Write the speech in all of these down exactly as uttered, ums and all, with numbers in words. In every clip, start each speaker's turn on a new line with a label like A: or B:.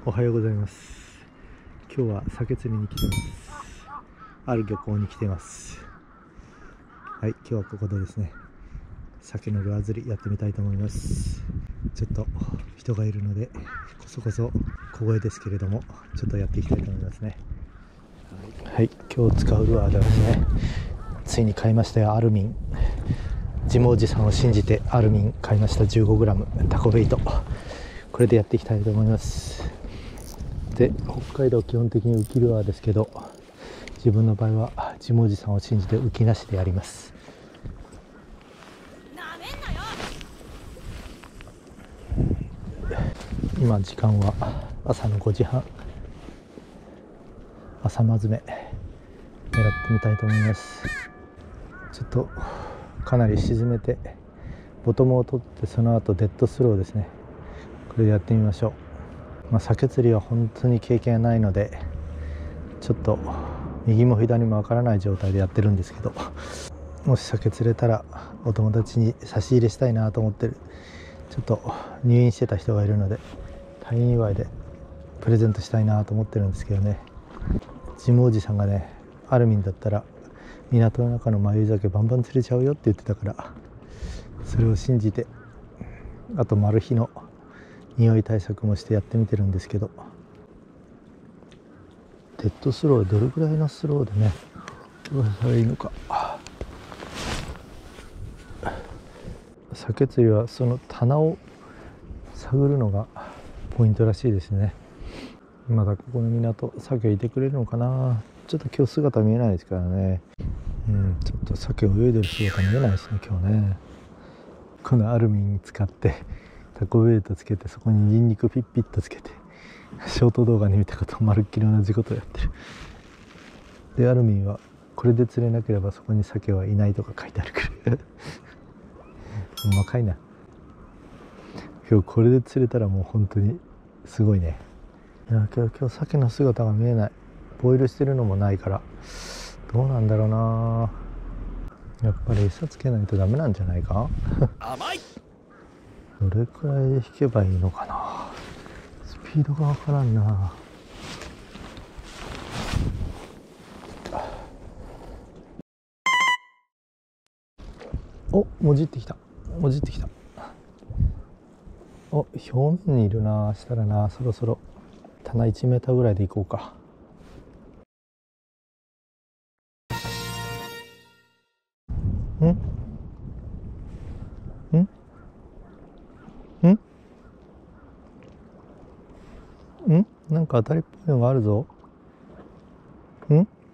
A: おはようございます。今日は鮭釣りに来てます。ある漁港に来てます。はい、今日はここでですね、鮭のルアー釣りやってみたいと思います。ちょっと人がいるのでこそこそ小声ですけれども、ちょっとやっていきたいと思いますね。はい、今日使うルアーではですね、ついに買いましたよ。アルミン、ジモおじさんを信じてアルミン買いました。 じゅうごグラム タコベイト、これでやっていきたいと思います。で、北海道基本的に浮きルアーですけど、自分の場合はジモおじさんを信じて浮きなしでやります。今時間は朝のごじはん、朝まずめ狙ってみたいと思います。ちょっとかなり沈めてボトムを取って、その後デッドスローですね、これでやってみましょう。まあ、鮭釣りは本当に経験がないので、ちょっと右も左もわからない状態でやってるんですけど、もし鮭釣れたらお友達に差し入れしたいなと思ってる。ちょっと入院してた人がいるので、退院祝いでプレゼントしたいなと思ってるんですけどね。ジムおじさんがね、アルミンだったら港の中のマユ鮭バンバン釣れちゃうよって言ってたから、それを信じて、あとマル秘の匂い対策もしてやってみてるんですけど、デッドスローどれくらいのスローでねどうしたらいいのか。鮭釣りはその棚を探るのがポイントらしいですね。まだここの港鮭いてくれるのかな。ちょっと今日姿見えないですからね。うん、ちょっと鮭泳いでる姿見えないですね今日ね。このアルミン使ってタコベイトつけて、そこにニンニクピッピッとつけて、ショート動画に見たことまるっきり同じことをやってる。で、アルミンはこれで釣れなければそこに鮭はいないとか書いてあるからほんまかいな。今日これで釣れたらもう本当にすごいね。いや、今日今日鮭の姿が見えない。ボイルしてるのもないから、どうなんだろうな。やっぱり餌つけないとダメなんじゃないか
B: 甘い。
A: どれくらい引けばいいのかな。スピードがわからんな。お、もじってきたもじってきた。お、表面にいるな。したらな、そろそろ棚いちメーターぐらいでいこうか。んんんんなんか当たりっぽいのがあるぞ。ん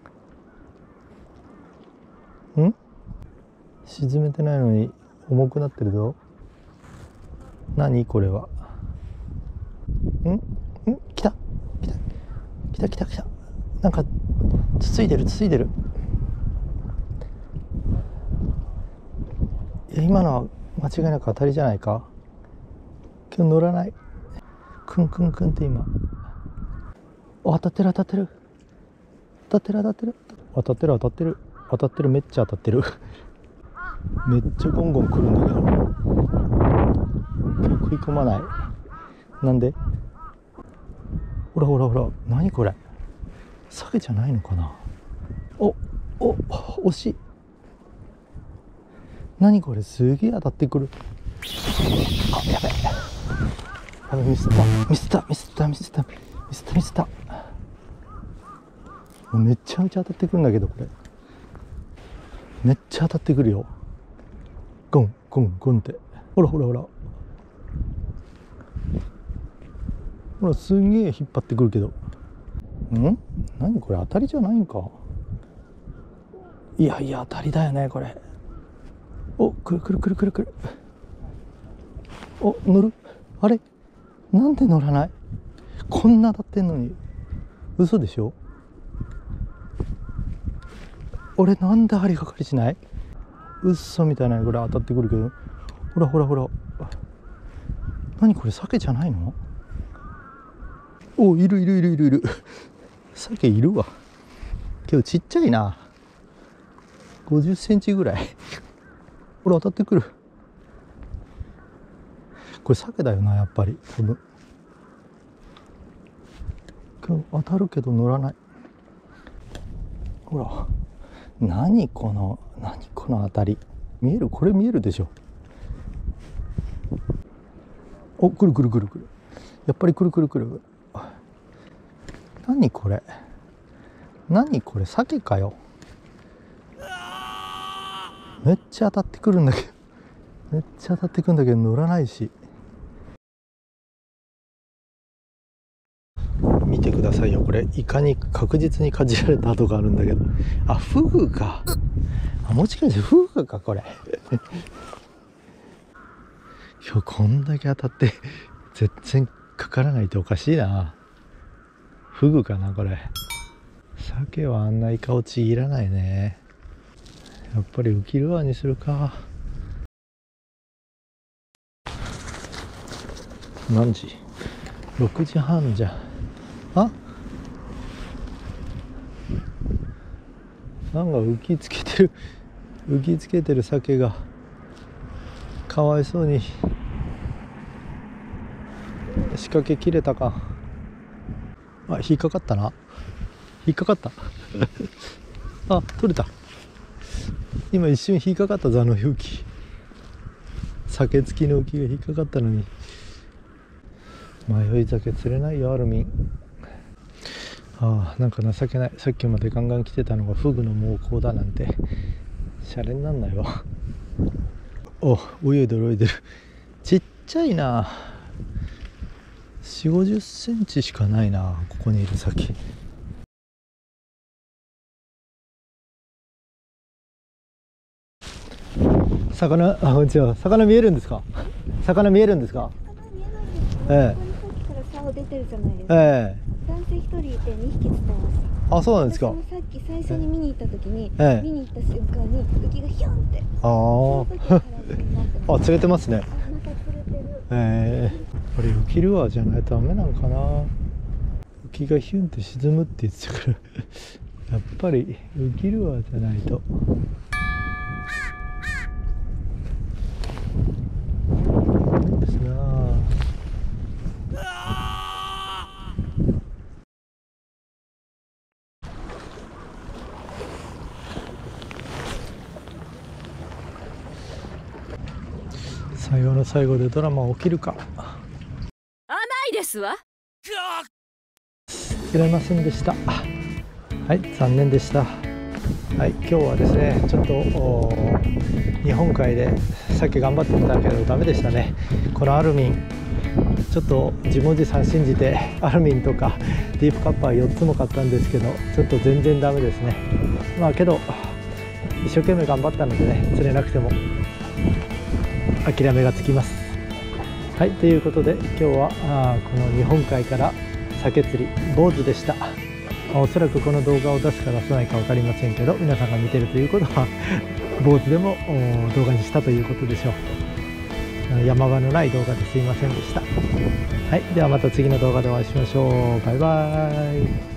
A: ん沈めてないのに重くなってるぞ。何これは。んん来た来た来た来た来た。なんかつついでるつついでる。いや、今のは間違いなく当たりじゃないか。今日乗らない。クンクンクンって今、お、当たってる当たってる当たってる当たってる当たってる当たってる当たってるめっちゃ当たってるめっちゃゴンゴン来るんだけど、今日食い込まない。なんで。ほらほらほら、何これ、鮭じゃないのかな。おお、惜しい。何これ、すげえ当たってくる。あ、やべやべ、ミスったミスったミスったミスったミスったミスっためちゃめちゃ当たってくるんだけど、これめっちゃ当たってくるよ。ゴンゴンゴンって、ほらほらほらほら、すんげえ引っ張ってくるけど、ん何これ、当たりじゃないんか。いやいや、当たりだよねこれ。お、くるくるくるくるくる。お、乗る。あれ、なんで乗らない。こんな当たってんのに。嘘でしょ。俺なんで針がかりしない。嘘みたいなぐらい当たってくるけど、ほらほらほら、何これ、鮭じゃないの。お、いるいるいるいるいる鮭いるわ。今日ちっちゃいな、ごじゅっセンチぐらいほら当たってくる。これ鮭だよな、やっぱり多分。 今日当たるけど乗らない。ほら、何この何この当たり、見える？これ見えるでしょ。お、くるくるくるくる、やっぱりくるくるくる。何これ、何これ、鮭かよ。めっちゃ当たってくるんだけど、めっちゃ当たってくるんだけど乗らないし。見てくださいよ、これイカに確実にかじられた跡があるんだけど、あ、フグか。あ、もしかしてフグかこれ。今日こんだけ当たって全然かからないとおかしいな。フグかなこれ。鮭はあんなイカをちぎらないね。やっぱり浮きルアーにするか。何時？ろくじはんじゃ。あ、なんか浮きつけてる浮きつけてる鮭がかわいそうに仕掛け切れたか。あ、引っかかったな。引っかかったあ、取れた。今一瞬引っかかったぞ、あの浮き。鮭付きの浮きが引っかかったのに。迷い鮭釣れないよ、アルミン。ああ、なんか情けない。さっきまでガンガン来てたのがフグの猛攻だなんてシャレになんないわ。お、泳いでる泳いでる。ちっちゃいな。よんじゅうごじゅっセンチしかないな、ここにいる鮭。魚、あ、こんにちは。魚見えるんですか？魚見えるんですか？ええ。
B: 竿出てるじゃないですか。
A: ええ。
B: 男性一人いてにひき釣ってました。
A: あ、そうなんですか。
B: 私もさっき最初に見に行った時に、
A: ええ、
B: 見に行った瞬間に浮きがヒョンって。
A: ああ。あ、釣れてますね。
B: あ、また釣れてる。
A: ええ。これ浮きルアーじゃないとダメなのかな。浮きがヒュンって沈むって言ってたからやっぱり浮きルアーじゃないと。ですなあ。最後の最後でドラマ起きるか。
C: 甘いですわ。
A: 釣れませんでした。はい、残念でした。はい、今日はですね、ちょっと日本海で鮭頑張ってみたけどダメでしたね。このアルミン、ちょっと自問自賛信じてアルミンとかディープカッパーよっつも買ったんですけど、ちょっと全然ダメですね。まあけど一生懸命頑張ったのでね、釣れなくても諦めがつきます。はい、ということで今日はあこの日本海から鮭釣り坊主でした。おそらくこの動画を出すか出さないか分かりませんけど、皆さんが見てるということは坊主でも動画にしたということでしょう。山場のない動画ですいませんでした。はい、ではまた次の動画でお会いしましょう。バイバーイ。